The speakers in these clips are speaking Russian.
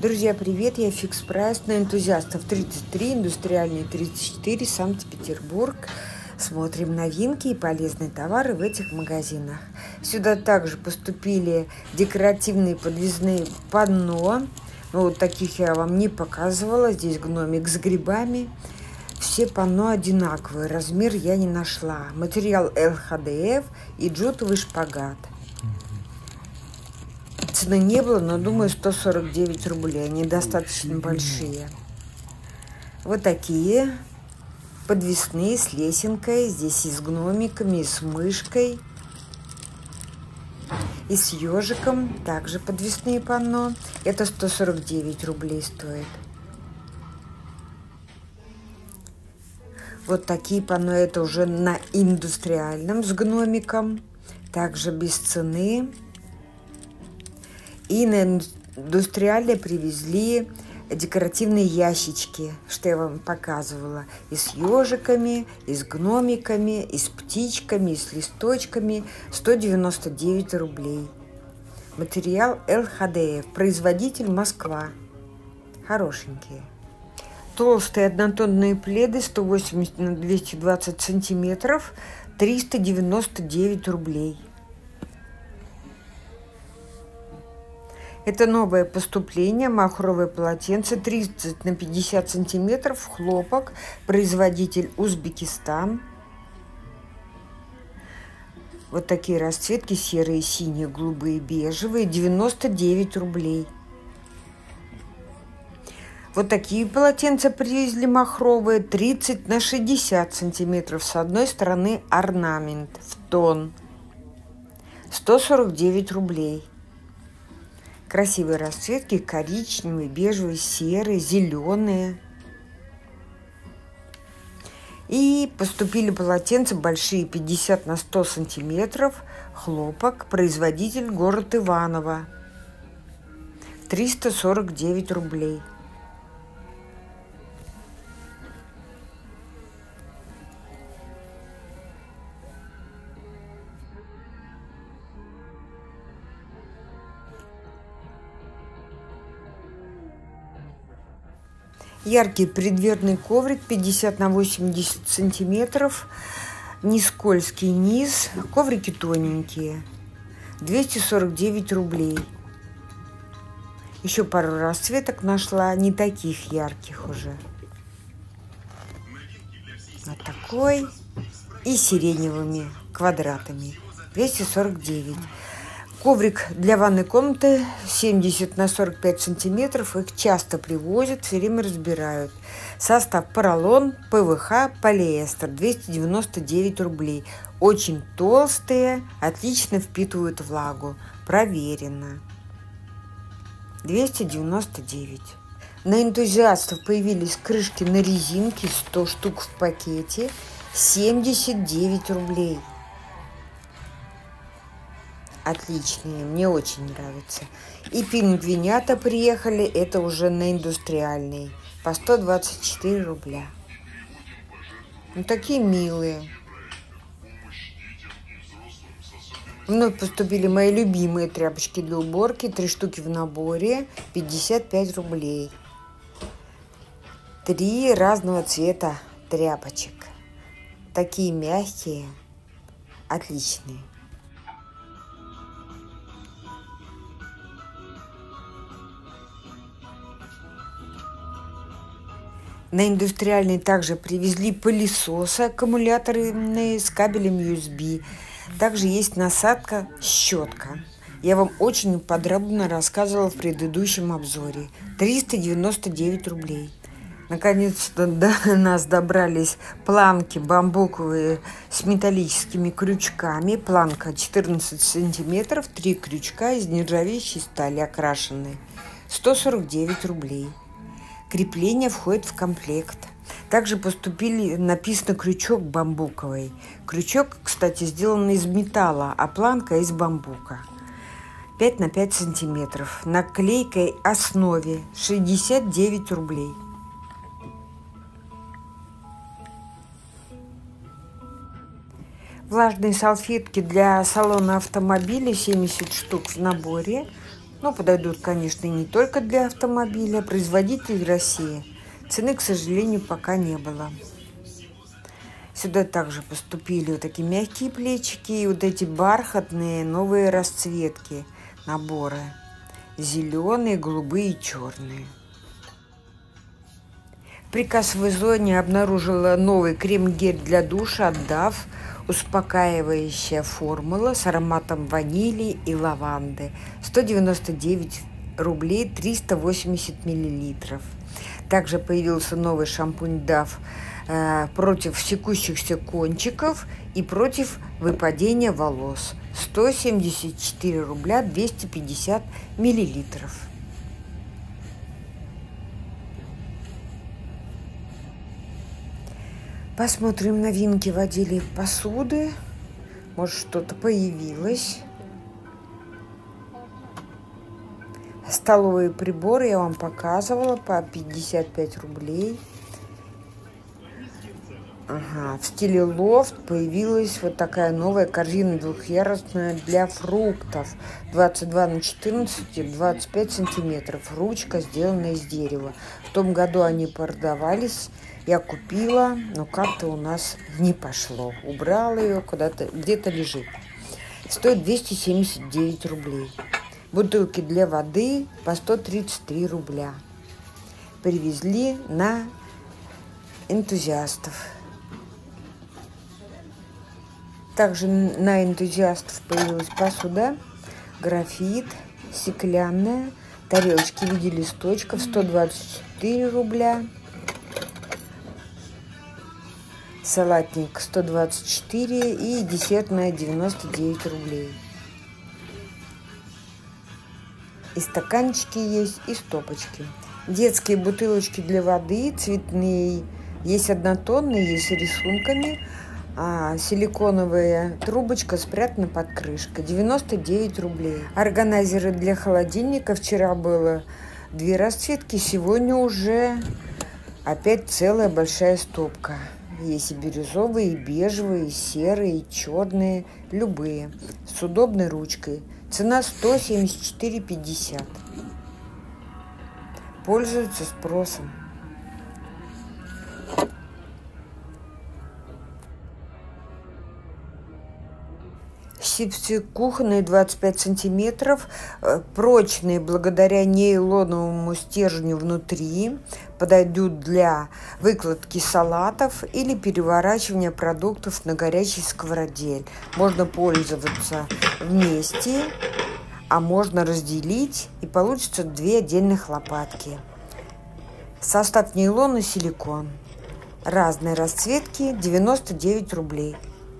Друзья, привет! Я Фикс Прайс на энтузиастов 33, индустриальный 34, Санкт-Петербург. Смотрим новинки и полезные товары в этих магазинах. Сюда также поступили декоративные подвесные панно. Вот таких я вам не показывала. Здесь гномик с грибами. Все панно одинаковые, размер я не нашла. Материал ЛХДФ и джутовый шпагат. Цены не было, но думаю 149 рублей. Они достаточно большие. Вот такие подвесные с лесенкой. Здесь и с гномиками, и с мышкой, и с ежиком. Также подвесные панно. Это 149 рублей стоит. Вот такие панно. Это уже на индустриальном с гномиком. Также без цены. И на индустриале привезли декоративные ящички, что я вам показывала. И с ежиками, и с гномиками, и с птичками, и с листочками. 199 рублей. Материал ЛХДФ. Производитель Москва. Хорошенькие. Толстые однотонные пледы 180 на 220 сантиметров. 399 рублей. Это новое поступление, махровое полотенце 30 на 50 сантиметров, хлопок, производитель Узбекистан. Вот такие расцветки: серые, синие, голубые, бежевые, 99 рублей. Вот такие полотенца привезли махровые 30 на 60 сантиметров. С одной стороны орнамент в тон. 149 рублей. Красивые расцветки: коричневые, бежевые, серые, зеленые. И поступили полотенца большие 50 на 100 сантиметров. Хлопок, производитель город Иваново. 349 рублей. Яркий преддверный коврик 50 на 80 сантиметров. Не скользкий низ. Коврики тоненькие. 249 рублей. Еще пару расцветок нашла. Не таких ярких уже. Вот такой. И сиреневыми квадратами. 249. Коврик для ванной комнаты 70 на 45 сантиметров. Их часто привозят, все время разбирают. Состав: поролон, ПВХ, полиэстер. 299 рублей. Очень толстые, отлично впитывают влагу. Проверено. 299. На энтузиастов появились крышки на резинке. 100 штук в пакете. 79 рублей. Отличные, мне очень нравятся. И пингвинята приехали, это уже на индустриальный, по 124 рубля. Ну, такие милые. Вновь поступили мои любимые тряпочки для уборки. 3 штуки в наборе, 55 рублей. 3 разного цвета тряпочек. Такие мягкие, отличные. На индустриальный также привезли пылесосы аккумуляторные с кабелем USB. Также есть насадка, щетка. Я вам очень подробно рассказывала в предыдущем обзоре. 399 рублей. Наконец-то до нас добрались планки бамбуковые с металлическими крючками. Планка 14 сантиметров, 3 крючка из нержавеющей стали окрашенные. 149 рублей. Крепление входит в комплект. Также поступили, написано крючок бамбуковый. Крючок, кстати, сделан из металла, а планка из бамбука. 5 на 5 сантиметров. На клейкой основе 69 рублей. Влажные салфетки для салона автомобиля 70 штук в наборе. Но подойдут, конечно, и не только для автомобиля. Производитель России. Цены, к сожалению, пока не было. Сюда также поступили вот такие мягкие плечики и вот эти бархатные новые расцветки, наборы. Зеленые, голубые и черные. В прикассовой зоне обнаружила новый крем-гель для душа от Dove. Успокаивающая формула с ароматом ванили и лаванды. 199 рублей 380 миллилитров. Также появился новый шампунь Dove против секущихся кончиков и против выпадения волос. 174 рубля 250 миллилитров. Посмотрим новинки в отделе посуды. Может, что-то появилось. Столовые приборы я вам показывала по 55 рублей. Ага, в стиле лофт появилась вот такая новая корзина двухъярусная для фруктов. 22 на 14, 25 сантиметров. Ручка сделана из дерева. В том году они продавались. Я купила, но как-то у нас не пошло. Убрала ее куда-то, где-то лежит. Стоит 279 рублей. Бутылки для воды по 133 рубля. Привезли на энтузиастов. Также на энтузиастов появилась посуда, графит, стеклянная, тарелочки в виде листочков 124 рубля. Салатник 124 и десертная 99 рублей. И стаканчики есть, и стопочки. Детские бутылочки для воды, цветные. Есть однотонные, есть с рисунками. А силиконовая трубочка спрятана под крышкой. 99 рублей. Органайзеры для холодильника. Вчера было 2 расцветки, сегодня уже опять целая большая стопка. Есть и бирюзовые, и бежевые, и серые, и черные. Любые. С удобной ручкой. Цена 174,50. Пользуются спросом. Щипцы кухонные 25 сантиметров, прочные благодаря нейлоновому стержню внутри, подойдут для выкладки салатов или переворачивания продуктов на горячей сковороде. Можно пользоваться вместе, а можно разделить, и получится 2 отдельных лопатки. Состав нейлон и силикон. Разные расцветки, 99 рублей.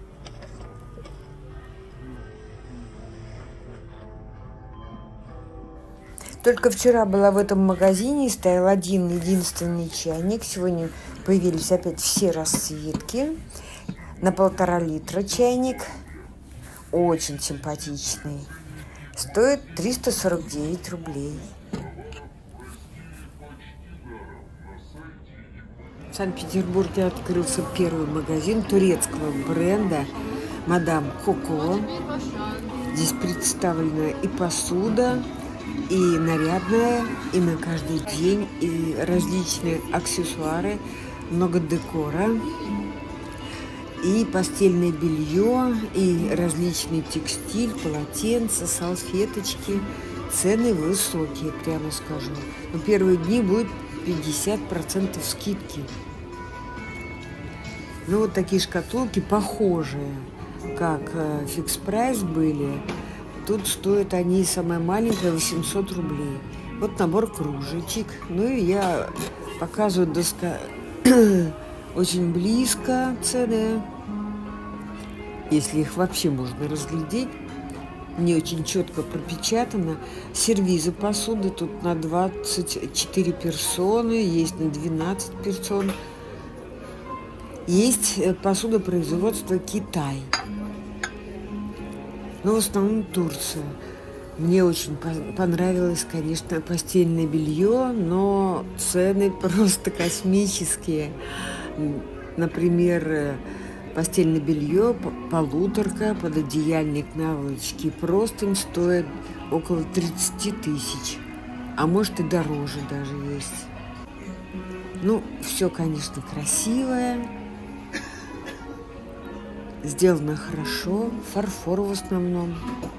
Только вчера была в этом магазине, стоял один единственный чайник. Сегодня появились опять все расцветки. На 1,5 литра чайник. Очень симпатичный. Стоит 349 рублей. В Санкт-Петербурге открылся первый магазин турецкого бренда Мадам Коко. Здесь представлена и посуда, и нарядная, и на каждый день, и различные аксессуары, много декора, и постельное белье, и различный текстиль, полотенца, салфеточки. Цены высокие, прямо скажу. Но первые дни будет 50% скидки. Ну, вот такие шкатулки похожие, как фикс прайс были. Тут стоят они, самая маленькая, 800 рублей. Вот набор кружечек. Ну и я показываю очень близко цены, если их вообще можно разглядеть. Не очень четко пропечатано. Сервизы посуды тут на 24 персоны, есть на 12 персон. Есть посуда производства Китай. Но в основном Турция. Мне очень понравилось, конечно, постельное белье, но цены просто космические. Например, постельное белье, полуторка, пододеяльник, наволочки, простынь стоит около 30 тысяч, а может и дороже даже есть. Ну, все, конечно, красивое, сделано хорошо, фарфор в основном.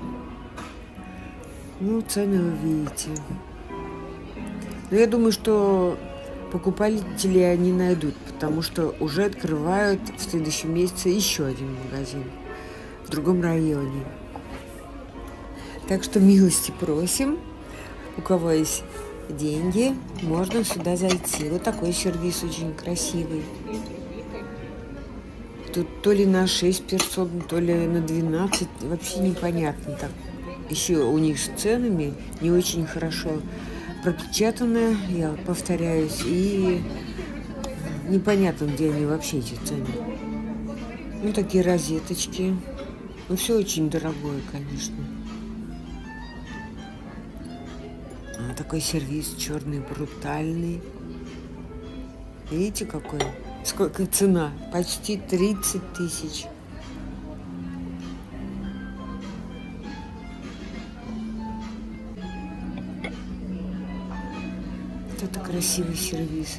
Ну, цены вы видите. Но я думаю, что покупатели они найдут, потому что уже открывают в следующем месяце еще один магазин в другом районе. Так что милости просим. У кого есть деньги, можно сюда зайти. Вот такой сервис очень красивый. Тут то ли на 6 персон, то ли на 12. Вообще непонятно так. Еще у них с ценами не очень хорошо пропечатано, я повторяюсь, и непонятно, где они вообще, эти цены. Ну, такие розеточки. Ну, все очень дорогое, конечно. Такой сервис черный, брутальный. Видите, какой? Сколько цена? Почти 30 тысяч. Это красивый сервис.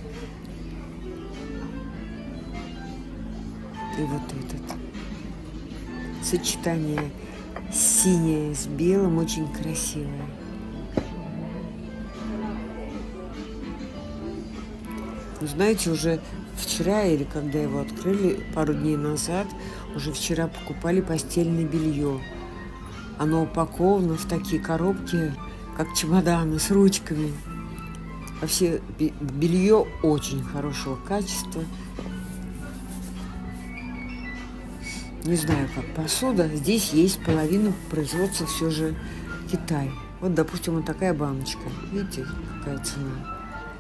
И вот этот. Сочетание синее с белым очень красивое. Ну, знаете, уже вчера, или когда его открыли, пару дней назад, уже вчера покупали постельное белье. Оно упаковано в такие коробки, как чемоданы, с ручками. Вообще белье очень хорошего качества. Не знаю, как посуда. Здесь есть половина производства все же Китай. Вот, допустим, вот такая баночка. Видите, какая цена?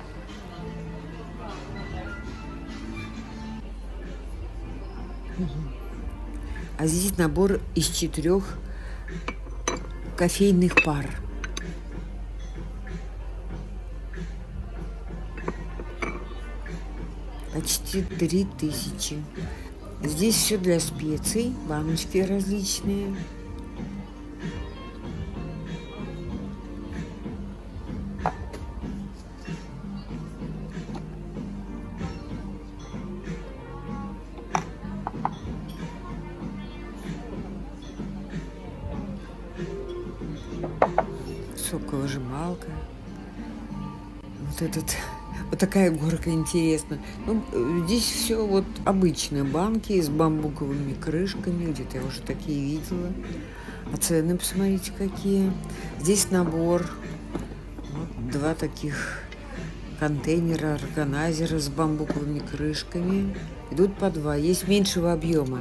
А здесь набор из 4 кофейных пар. Почти 3000. Здесь все для специй, баночки различные. Соковыжималка. Вот такая горка интересная. Ну, здесь все вот обычные банки с бамбуковыми крышками. Где-то я уже такие видела. А цены, посмотрите, какие. Здесь набор. Вот 2 таких контейнера, органайзера с бамбуковыми крышками. Идут по 2. Есть меньшего объема.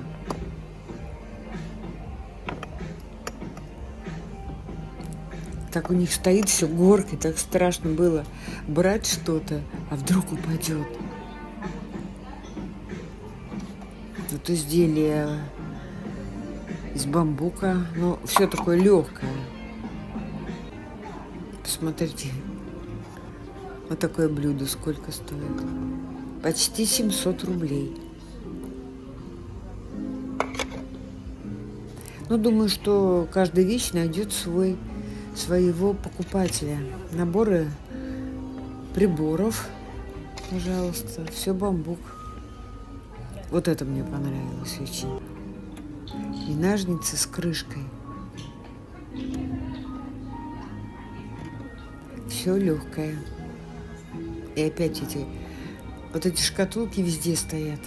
Так у них стоит все горкой, так страшно было брать что-то, а вдруг упадет. Вот изделие из бамбука, но все такое легкое. Посмотрите, вот такое блюдо сколько стоит. Почти 700 рублей. Ну, думаю, что каждая вещь найдет своего покупателя. Наборы приборов, пожалуйста, все бамбук. Вот это мне понравилось очень. И ножницы с крышкой. Все легкое. И опять эти шкатулки везде стоят.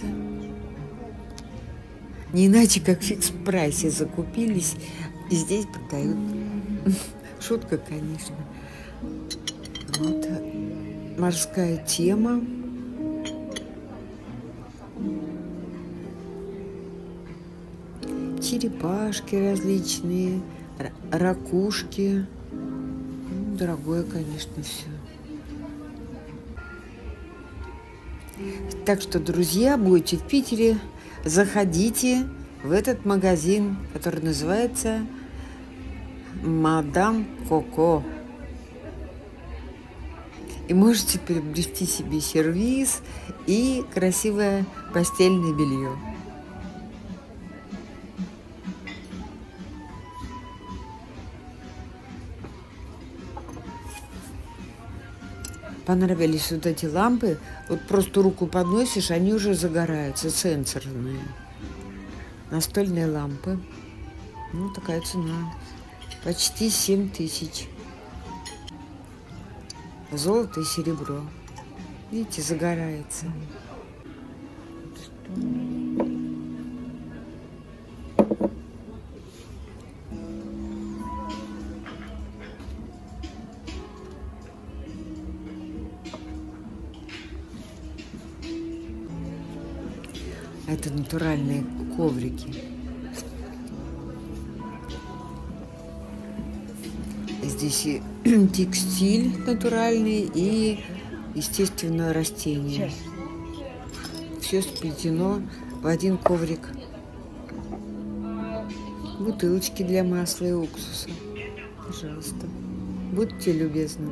Не иначе, как в фикс-прайсе закупились и здесь продают. Шутка, конечно. Вот морская тема. Черепашки различные, ракушки. Ну, дорогое, конечно, все. Так что, друзья, будете в Питере, заходите в этот магазин, который называется Мадам Коко. И можете приобрести себе сервиз и красивое постельное белье. понравились вот эти лампы. Вот просто руку подносишь, они уже загораются, сенсорные. Настольные лампы. Ну, такая цена. Почти 7000. Золото и серебро. Видите, загорается. Это натуральные коврики. Здесь и текстиль натуральный, и, естественно, растения. Все сплетено в один коврик. Бутылочки для масла и уксуса. Пожалуйста, будьте любезны.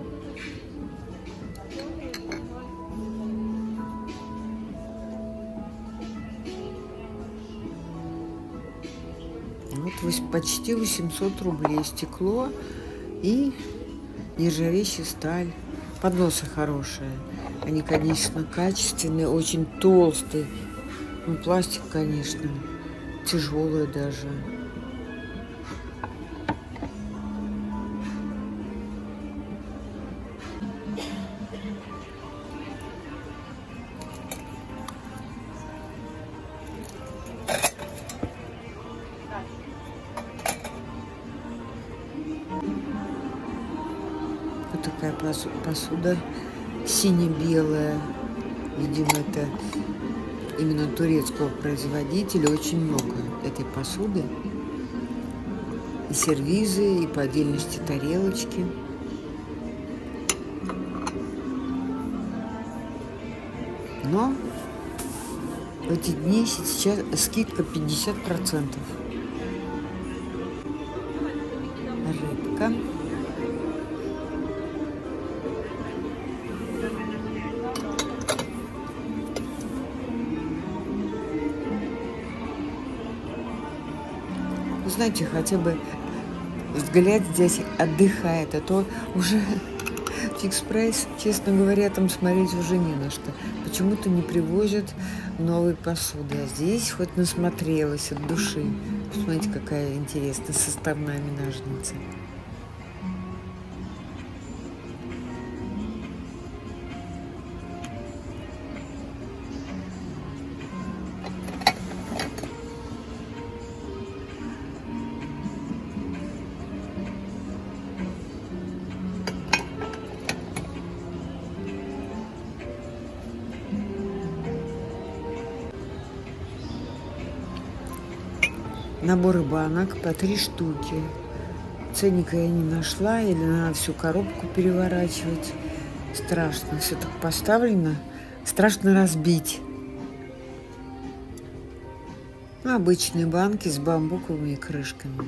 Вот почти 800 рублей. Стекло и нержавеющая сталь. Подносы хорошие. Они, конечно, качественные, очень толстые. Ну, пластик, конечно, тяжелый даже. Вот такая посуда сине-белая. Видимо, это именно турецкого производителя. Очень много этой посуды. И сервизы, и по отдельности тарелочки. Но в эти дни сейчас скидка 50%. Рыбка. Знаете, хотя бы взгляд здесь отдыхает, а то уже фикс-прайс, честно говоря, там смотреть уже не на что. Почему-то не привозят новой посуды, а здесь хоть насмотрелась от души. Смотрите, какая интересная составная ножница. Наборы банок по 3 штуки. Ценника я не нашла, или надо всю коробку переворачивать. Страшно. Все так поставлено. Страшно разбить. Обычные банки с бамбуковыми крышками.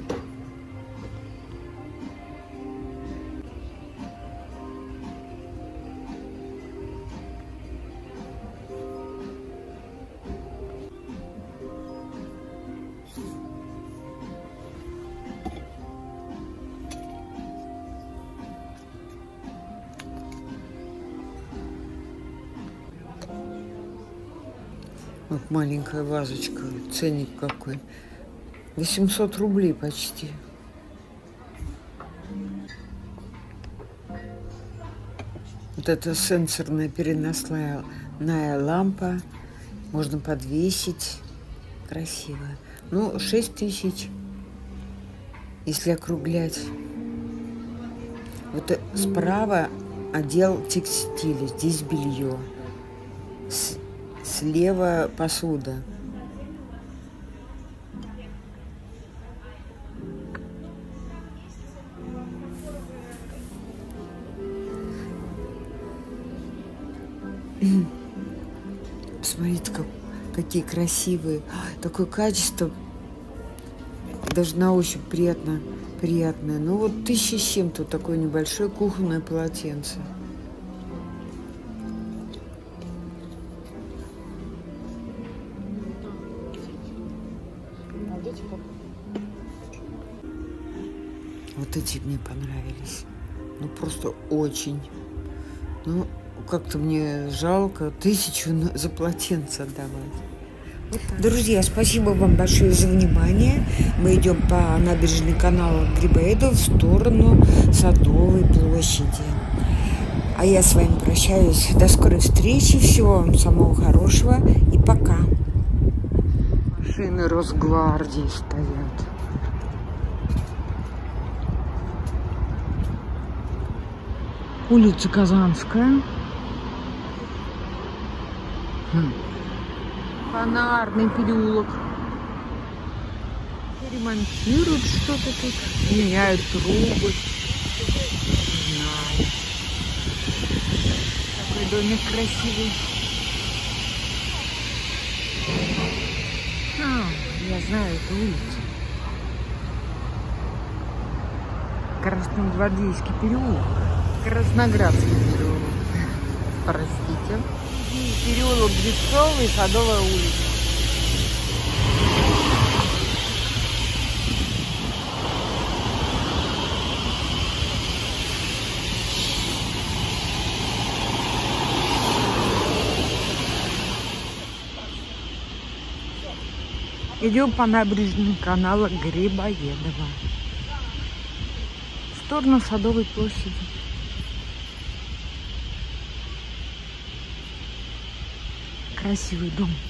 Вот маленькая вазочка, ценник какой. 800 рублей почти. Вот это сенсорная переносная лампа. Можно подвесить. Красиво. Ну, 6000, если округлять. Вот справа отдел текстиля. Здесь белье. Слева посуда. Посмотрите, какие красивые. Такое качество. Даже на ощупь приятное. Ну вот 1000 с чем-то такое небольшое кухонное полотенце. Вот эти мне понравились. Ну, просто очень. Ну, Как-то мне жалко 1000 за полотенце отдавать. Друзья, спасибо вам большое за внимание. Мы идем по набережной канала Грибоедова в сторону Садовой площади. А я с вами прощаюсь. До скорой встречи. Всего вам самого хорошего. И пока. Машины Росгвардии стоят. Улица Казанская. Фонарный переулок. Ремонтируют что-то тут. Меняют трубы. Не знаю. Такой домик красивый. Я знаю эту улицу. Красногвардейский переулок. Красноградский переулок. Простите. Переулок Грибцова и Садовая улица. Идем по набережной канала Грибоедова в сторону Садовой площади. Красивый дом.